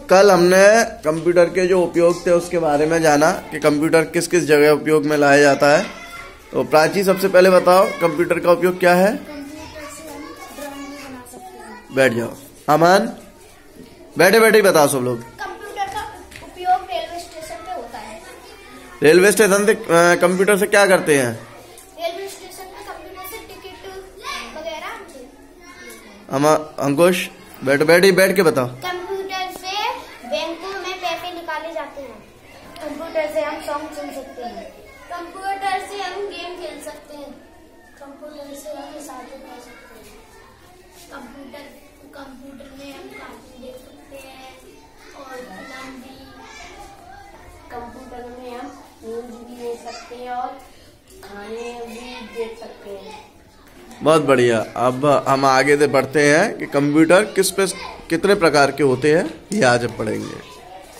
कल हमने कंप्यूटर के जो उपयोग थे उसके बारे में जाना कि कंप्यूटर किस किस जगह उपयोग में लाया जाता है। तो प्राची, सबसे पहले बताओ कंप्यूटर का उपयोग क्या है? कंप्यूटर से हम ड्राइंग बना सकते हैं। बैठ जाओ। अमन, बैठे बैठे ही बताओ सब लोग। कंप्यूटर का उपयोग रेलवे स्टेशन पे होता है। रेलवे स्टेशन से कंप्यूटर से क्या करते हैं? रेलवे स्टेशन पे कंप्यूटर से टिकट वगैरह। अंकुश, बैठ के बताओ। कंप्यूटर से बैंकों में पैसे निकाले जाते हैं। कंप्यूटर से हम सॉन्ग सुन सकते हैं। कंप्यूटर से हम गेम खेल सकते हैं। कंप्यूटर से हम हिसाब कर सकते हैं। कंप्यूटर में हम कार्टून देख सकते हैं और फिल्म भी। कंप्यूटर में हम न्यूज भी देख सकते हैं और खाने भी देख सकते हैं। बहुत बढ़िया। अब हम आगे से बढ़ते हैं कि कंप्यूटर कितने प्रकार के होते हैं, ये आज हम पढ़ेंगे।